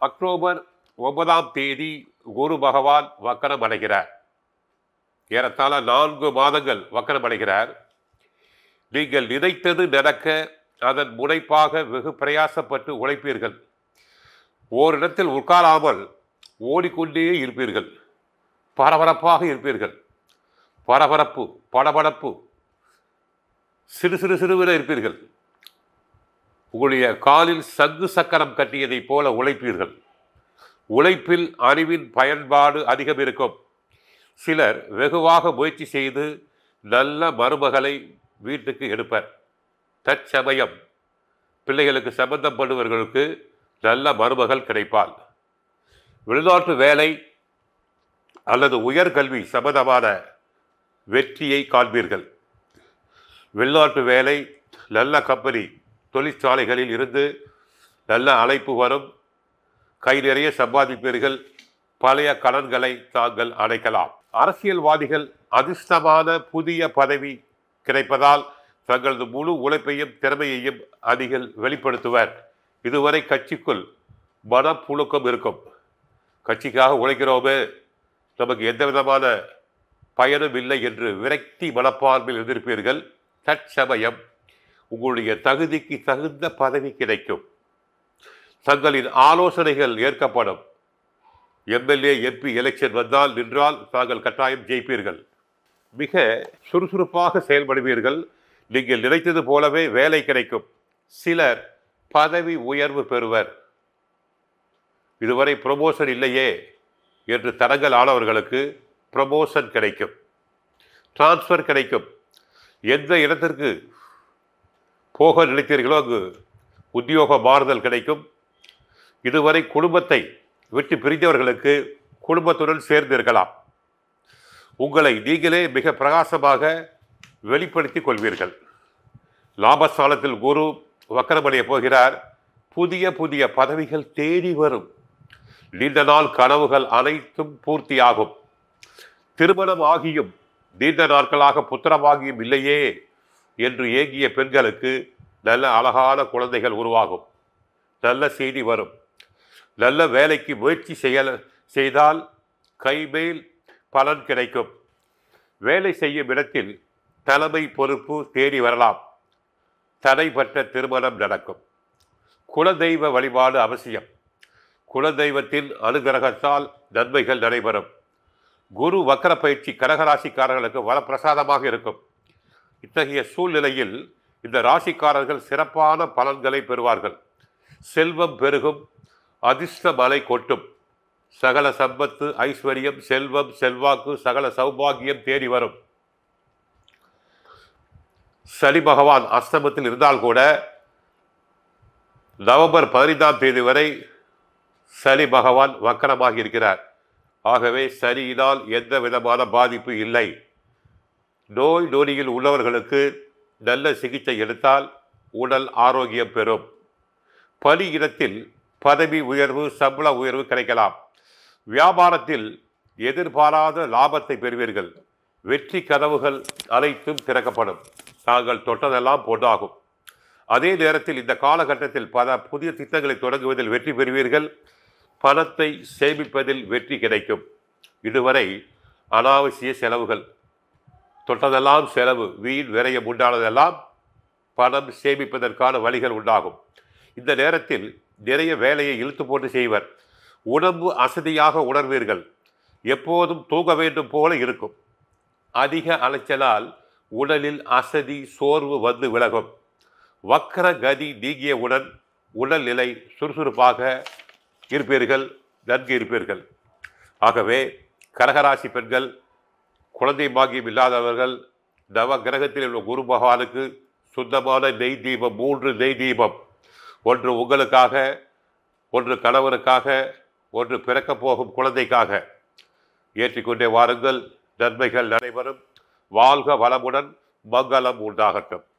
October 9ஆம் தேதி குரு பகவான் வக்கரம் அடைகிறார். ஏறத்தாழ 4 மாதங்கள் வக்கரம் அடைகிறார். நீங்கள் நினைத்தது நடக்க அதன் முனைப்பாக வெகு பிரயாசப்பட்டு உழைப்பீர்கள். ஓரிடத்தில் உட்காராமல் ஓடிக்கொண்டே இருப்பீர்கள். பரபரப்பாக இருப்பீர்கள். பரபரப்பு, படபடப்பு, சிறுவென இருப்பீர்கள். உங்களுடைய காலில் சங்கு சக்கரம் கட்டியதைப் போல உழைப்பீர்கள். உழைப்பில் அறிவின் பயன்பாடு அதிகம் இருக்கும். சிலர் வெகுவாக முயற்சி செய்து நல்ல மருமகளை வீட்டுக்கு எடுப்பர். தற்சமயம் பிள்ளைகளுக்கு சம்பந்தப்படுபவர்களுக்கு நல்ல மருமகள் கிடைப்பாள். வெளிநாட்டு வேலை அல்லது உயர்கல்வி சம்பந்தமான வெற்றியை காண்பீர்கள். வெளிநாட்டு வேலை, நல்ல கம்பெனி, தொழிற்சாலைகளில் இருந்து நல்ல அழைப்பு வரும். கை நிறைய சம்பாதிப்பீர்கள். பழைய கடன்களை தாங்கள் அடைக்கலாம். அரசியல்வாதிகள் அதிர்ஷ்டமான புதிய பதவி கிடைப்பதால் தங்களது முழு உழைப்பையும் திறமையையும் அதிகள் வெளிப்படுத்துவர். இதுவரை கட்சிக்குள் மனப்புழுக்கம் இருக்கும். கட்சிக்காக உழைக்கிறோமே, நமக்கு எந்த விதமான பயனும் இல்லை என்று விரக்தி மனப்பான்மையில் இருந்திருப்பீர்கள். தற்சமயம் உங்களுடைய தகுதிக்கு தகுந்த பதவி கிடைக்கும். தங்களின் ஆலோசனைகள் ஏற்கப்படும். எம்எல்ஏ எம்பி எலெக்ஷன் வந்தால் நின்றால் தாங்கள் கட்டாயம் ஜெயிப்பீர்கள். மிக சுறுசுறுப்பாக செயல்படுவீர்கள். நீங்கள் நினைத்தது போலவே வேலை கிடைக்கும். சிலர் பதவி உயர்வு பெறுவர். இதுவரை ப்ரமோஷன் இல்லையே என்று தடங்கல் ஆனவர்களுக்கு ப்ரமோஷன் கிடைக்கும். டிரான்ஸ்ஃபர் கிடைக்கும். எந்த இடத்திற்கு போக நினைத்தீர்களோ அங்கு உத்தியோக மாறுதல் கிடைக்கும். இதுவரை குடும்பத்தை விட்டு பிரிந்தவர்களுக்கு குடும்பத்துடன் சேர்ந்து இருக்கலாம். உங்களை நீங்களே மிக பிரகாசமாக வெளிப்படுத்திக் கொள்வீர்கள். லாபஸ்தானத்தில் குரு வக்கரமடைய போகிறார். புதிய பதவிகள் தேடி வரும். நீண்ட நாள் கனவுகள் அனைத்தும் பூர்த்தியாகும். திருமணம் ஆகியும் நீண்ட நாட்களாக புத்திரமாகியும் இல்லையே என்று ஏங்கிய பெண்களுக்கு நல்ல அழகான குழந்தைகள் உருவாகும். நல்ல செய்தி வரும். நல்ல வேலைக்கு முயற்சி செய்தால் கைமேல் பலன் கிடைக்கும். வேலை செய்யும் இடத்தில் தலைமை பொறுப்பு தேடி வரலாம். தடைப்பட்ட திருமணம் நடக்கும். குலதெய்வ வழிபாடு அவசியம். குலதெய்வத்தின் அனுகிரகத்தால் நன்மைகள் நடைபெறும். குரு வக்கர பயிற்சி கடகராசிக்காரர்களுக்கு வரப்பிரசாதமாக இருக்கும். இத்தகைய சூழ்நிலையில் இந்த ராசிக்காரர்கள் சிறப்பான பலன்களை பெறுவார்கள். செல்வம் பெருகும். அதிர்ஷ்ட மலை கொட்டும். சகல சம்பத்து, ஐஸ்வர்யம், செல்வம், செல்வாக்கு, சகல சௌபாகியம் தேடி வரும். சனி பகவான் அஸ்தமத்தில் இருந்தால் கூட நவம்பர் 15ஆம் தேதி வரை சனி பகவான் வக்கரமாக இருக்கிறார். ஆகவே சனியினால் எந்த விதமான பாதிப்பு இல்லை. நோய் நொடியில் உள்ளவர்களுக்கு நல்ல சிகிச்சை எடுத்தால் உடல் ஆரோக்கியம் பெறும். பணி இடத்தில் பதவி உயர்வு, சம்பள உயர்வு கிடைக்கலாம். வியாபாரத்தில் எதிர்பாராத லாபத்தை பெறுவீர்கள். வெற்றி கதவுகள் அனைத்தும் திறக்கப்படும். தாங்கள் தொட்டதெல்லாம் பொன்னாகும். அதே நேரத்தில் இந்த காலகட்டத்தில் பல புதிய திட்டங்களை தொடங்குவதில் வெற்றி பெறுவீர்கள். பணத்தை சேமிப்பதில் வெற்றி கிடைக்கும். இதுவரை அனாவசிய செலவுகள், தொட்டதெல்லாம் செலவு, வீண் விரயம் உண்டானதெல்லாம் பணம் சேமிப்பதற்கான வழிகள் உண்டாகும். இந்த நேரத்தில் நிறைய வேலையை இழுத்து போட்டு செய்வர். உடம்பு அசதியாக உணர்வீர்கள். எப்போதும் தூங்க வேண்டும் போல இருக்கும். அதிக அலைச்சலால் உடலில் அசதி, சோர்வு வந்து விலகும். வக்கர கதி நீங்கியவுடன் உடல்நிலை சுறுசுறுப்பாக இருப்பீர்கள். நன்கு இருப்பீர்கள். ஆகவே கடகராசி பெண்கள், குழந்தை பாக்கியம் இல்லாதவர்கள் நவ கிரகத்தில் உள்ள குரு பகவானுக்கு சுத்தமான நெய் தீபம், 3 நெய் தீபம், ஒன்று உங்களுக்காக, ஒன்று கணவனுக்காக, ஒன்று பிறக்கப் போகும் குழந்தைக்காக ஏற்றிக்கொண்டே வாருங்கள். நன்மைகள் நடைபெறும். வாழ்க வளமுடன். மங்களம் உண்டாகட்டும்.